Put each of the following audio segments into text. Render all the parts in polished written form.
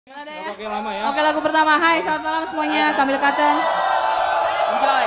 Ada ya? Oke, lama ya. Oke, lagu pertama. Hai, selamat malam semuanya. Kami Curtains. Enjoy.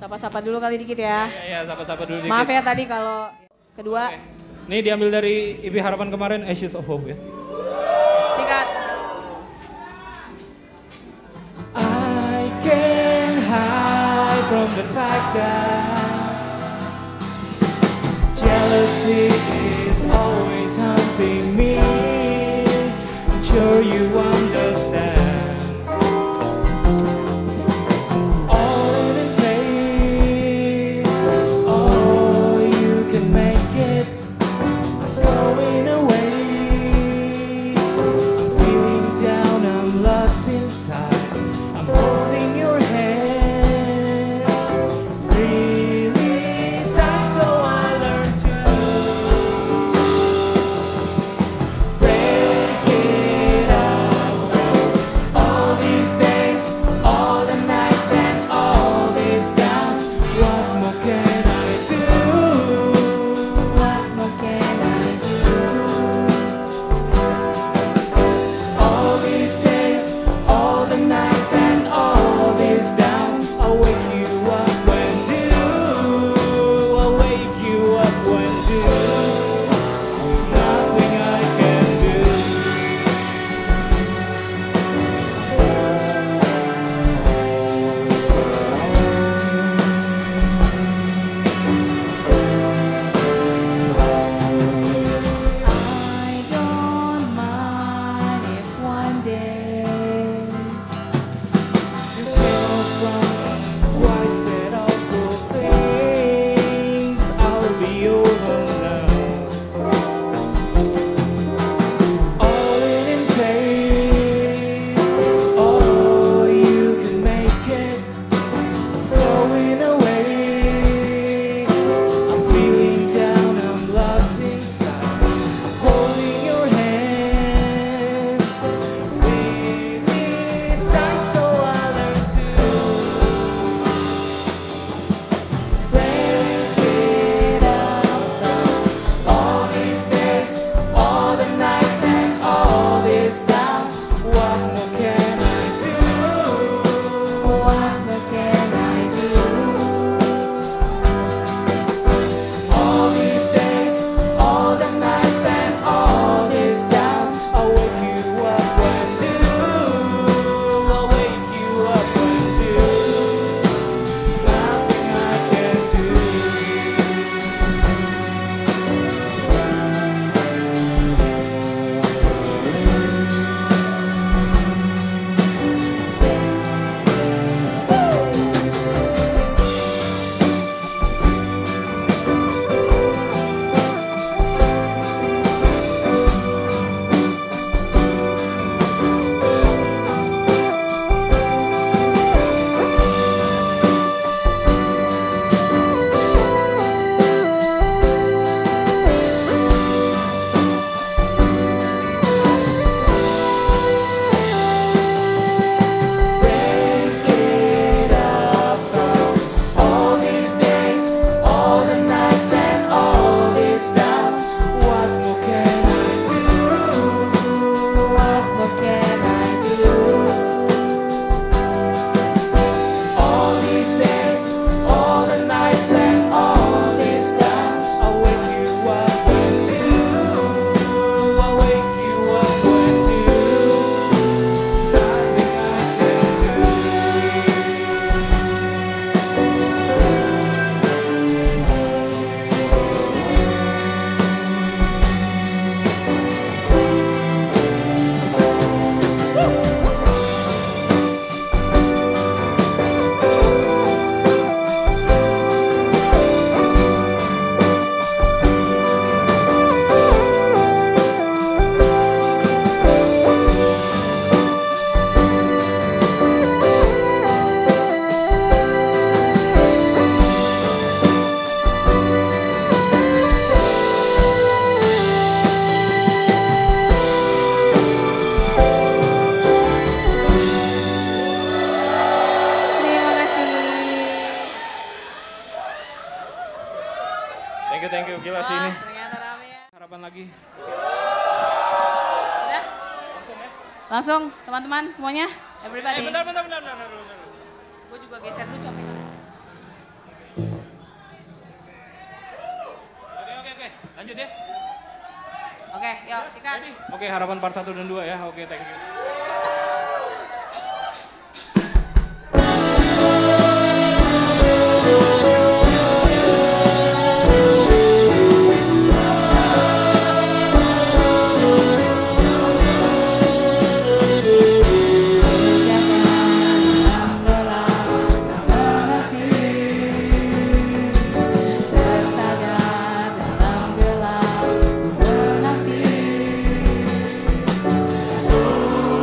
Sapa-sapa dulu kali dikit ya. Iya, sapa-sapa dulu dikit. Maaf ya tadi kalau kedua. Oke. Ini diambil dari EP Harapan kemarin, Ashes of Hope ya. Sikat. I can't hide from the fact that jealousy is always haunting me. I'm sure you understand. All in vain. Oh, you can make it. I'm going away. I'm feeling down. I'm lost inside. I'm holding your hand. Really tight, so I learned to break it up. All these days, all the nights, and all these downs. What more can I do? What more can I do? All these days, all the nights, and all these downs. I'll wake you up when due. I'll wake you up when due. Nothing I can do. I don't mind if one day You came from quite set awful things. I'll be over now. All in vain. Oh, you can make it. Going away. I'm feeling down. I'm lost inside. Holding your hands. Really tight, so I learned to break it up. All these days, all the nights, and all these downs. What more can I do? what more can I do? All these days, all the nights, and all these downs. I'll wake you up when due. I'll wake you up when due. Nothing I can do. Break it up. All these days, all the nights, and all these downs. What more can I do? What more can I do? All these days, all the nights, and all these downs. I'll wake you up when due. I'll wake you up when due. Nothing I can do. Terima kasih. Thank you, gila sih ini. Ternyata rame ya. Harapan lagi. Udah? Langsung teman-teman semuanya, everybody. Bentar. Gue juga geser dulu contekan. Yuk, sikat. Oke, harapan part 1 dan 2 ya. Oke, thank you. Tersadar dalam gelap menanti.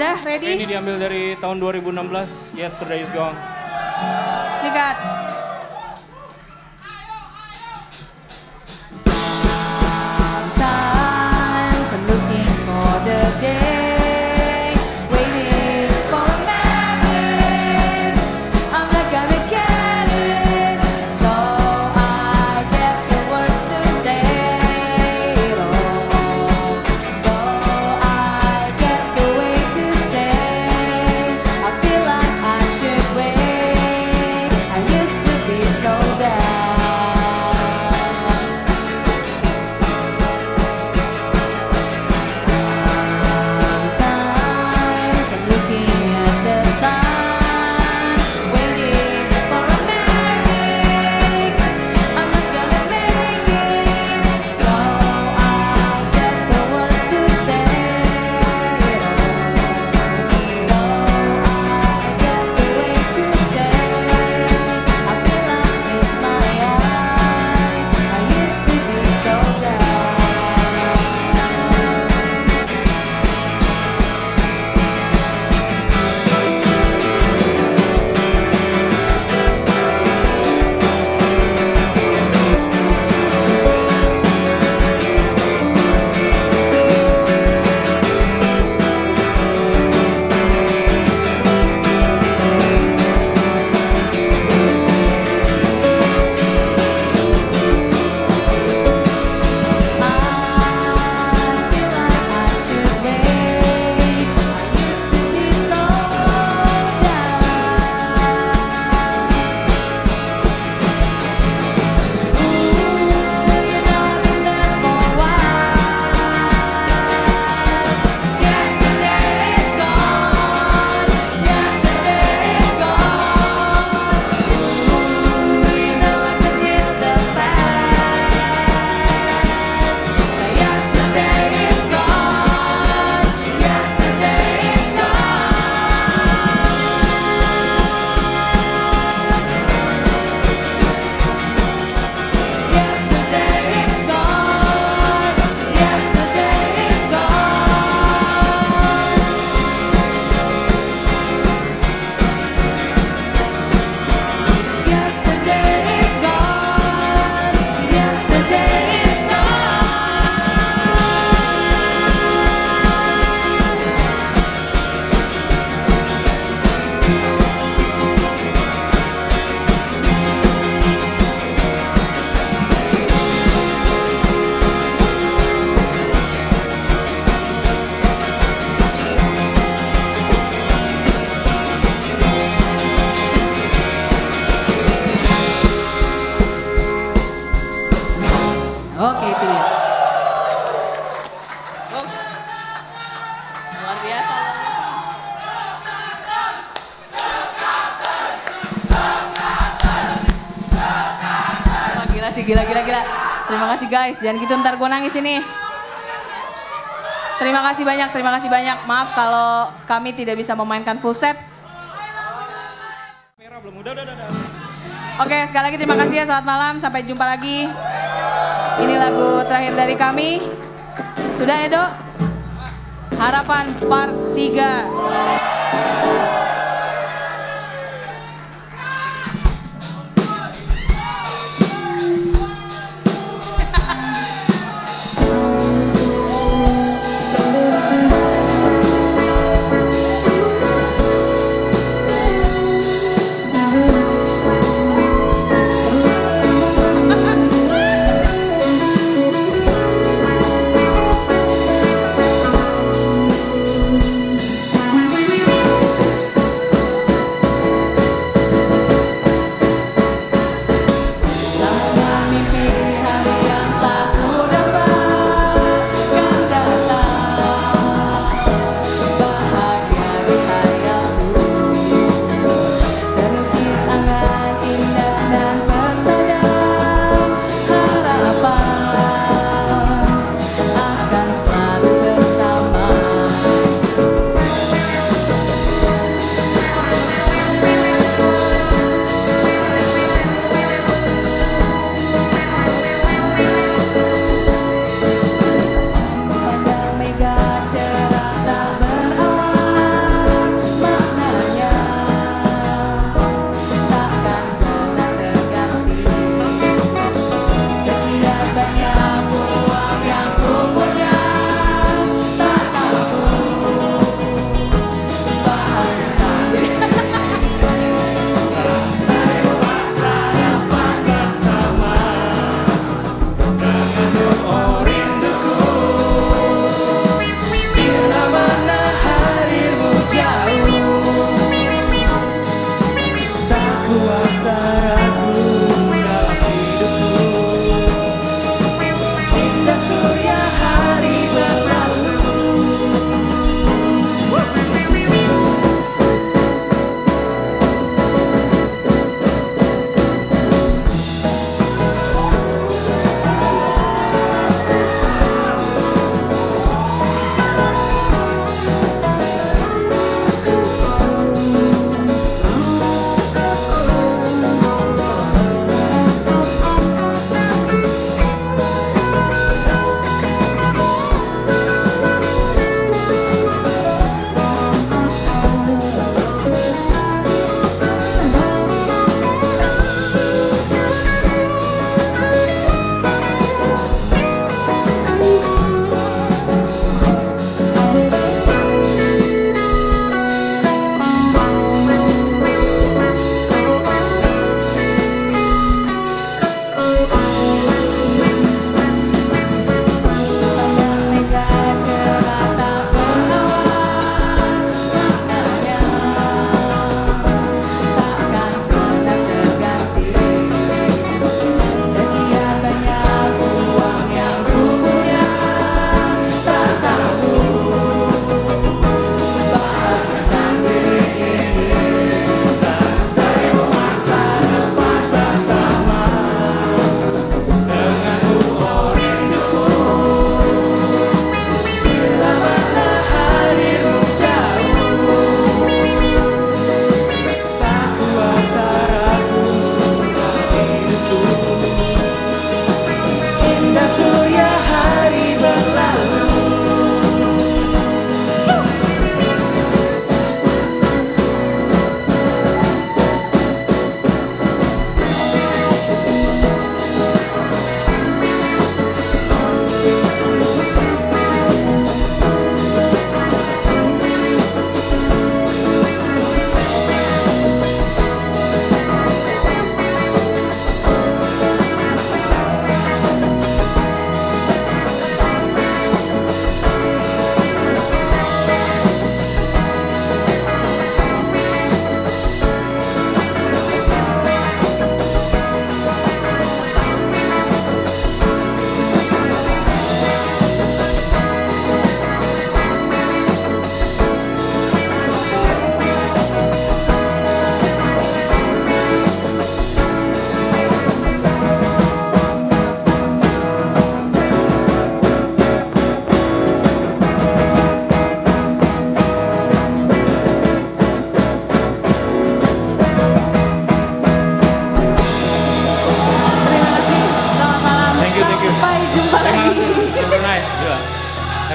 Sudah Ini ready? diambil dari tahun 2016, Yesterday is Gone. Sikat. Sometimes I'm looking for the day, waiting for a magnet. I'm not gonna get it, so I get the words to say it all. So I get the way to say, I feel like I should wait. I used to be so down. Sometimes I'm looking at the sun, waiting for a magic. I'm not gonna make it, so I get the words to say it all. So I get the way to say, I feel like it's my eyes. I used to be so down. I feel like I should wait. I used to be so down. Ooh, you know I've been there for a while. Yesterday is gone. Yesterday is gone. Ooh, you know I can heal the past. So yesterday is gone. Yesterday is gone. Yesterday is gone. Yesterday is gone. Yesterday is gone. Yesterday is gone. Oke, itu dia. Oh. Luar biasa. Wah, gila sih, gila. Terima kasih guys, jangan gitu ntar gue nangis ini. Terima kasih banyak. Maaf kalau kami tidak bisa memainkan full set. Merah belum, udah. Oke, sekali lagi terima kasih ya, selamat malam, sampai jumpa lagi. Ini lagu terakhir dari kami. Sudah Edo? Harapan part 3.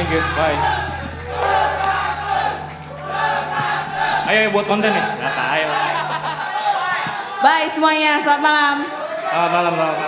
Thank you. Bye. Ayo buat konten nih. Ayo. Bye semuanya, selamat malam. Selamat malam.